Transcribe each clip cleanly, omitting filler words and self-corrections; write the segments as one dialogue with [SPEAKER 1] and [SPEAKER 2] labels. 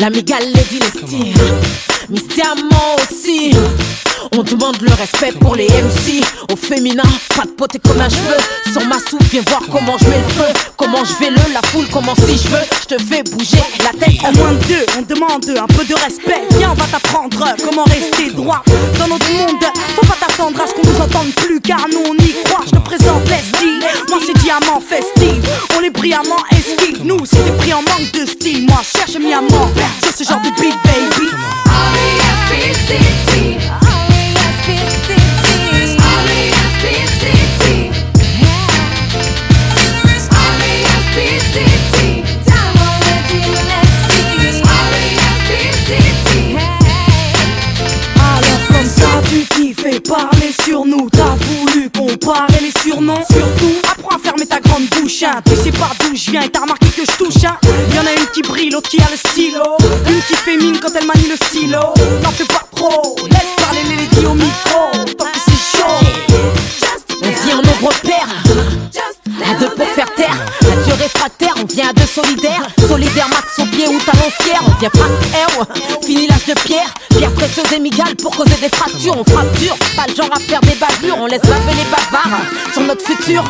[SPEAKER 1] L'amigale, Lady Lestie, Mystiamant aussi. On demande le respect pour les MC. Au féminin, pas de poté comme un cheveu. Sans ma soupe, viens voir comment je mets le feu. Comment je vais la foule, comment si je veux. Je te fais bouger la tête.
[SPEAKER 2] En moins de deux, on demande un peu de respect. Viens, on va t'apprendre comment rester droit. Dans notre monde, faut pas t'attendre à ce qu'on nous entende plus, car nous on y croit. Je te présente Leslie, moi c'est Diamant Festive. On est brillamment esquive. Nous, si t'es pris en manque de style, moi cherche mi amant sur ce genre de beat, baby. Parler sur nous, t'as voulu comparer les surnoms. Surtout, apprends à fermer ta grande bouche, hein. Tu sais pas d'où je viens et t'as remarqué que je touche, hein. Y'en a une qui brille, l'autre qui a le stylo. Une qui fait mine quand elle manie le stylo. N'en fais pas trop, laisse parler les ladies au micro. Tant que c'est chaud,
[SPEAKER 1] on vient en nombre pair, à deux pour faire taire. À Dieu réfractaire, on vient à deux solidaires. Solidaire max au pied ou talon fier. On vient pas fini l'âge de pierre. Pierre précieuse et migale pour causer des fractures. On fracture, pas le genre à faire des bavures. On laisse laver les bavards sur notre futur.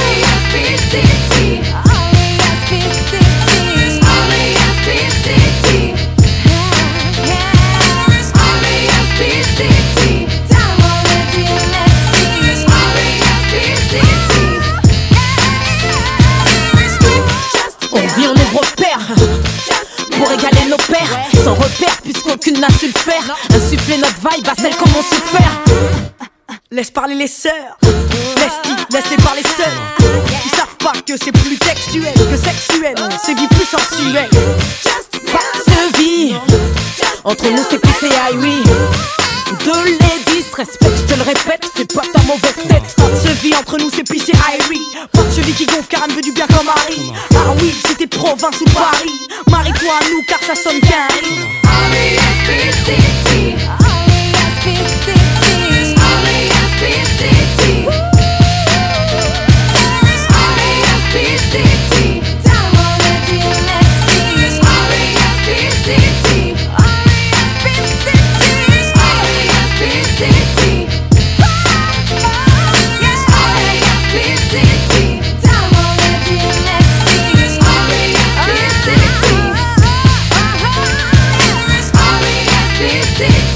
[SPEAKER 1] Pour égaler nos pères, sans repère puisqu'aucune n'a su le faire. Insuffler notre vibe à celle comme on sait faire.
[SPEAKER 2] Laisse parler les sœurs, laisse-les parler seuls. Ils savent pas que c'est plus textuel que sexuel. C'est vie plus sensuelle.
[SPEAKER 1] Pas de vie, entre nous c'est plus c'est oui. Deux ladies, respect, je te le répète, fais pas ta mauvaise tête.
[SPEAKER 2] Pas de se vie entre nous c'est pissé Irie. Pas de cheville qui gonfle car elle veut du bien comme Harry. Ah oui, si t'es de province ou Paris, marie-toi à nous car ça sonne qu'un riz.
[SPEAKER 3] City.